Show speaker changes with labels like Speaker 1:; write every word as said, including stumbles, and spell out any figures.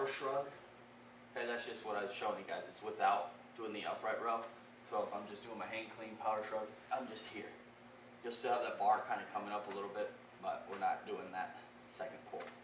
Speaker 1: power shrug. Okay, that's just what I was showing you guys. It's without doing the upright row. So if I'm just doing my hang clean power shrug, I'm just here. You'll still have that bar kind of coming up a little bit, but we're not doing that second pull.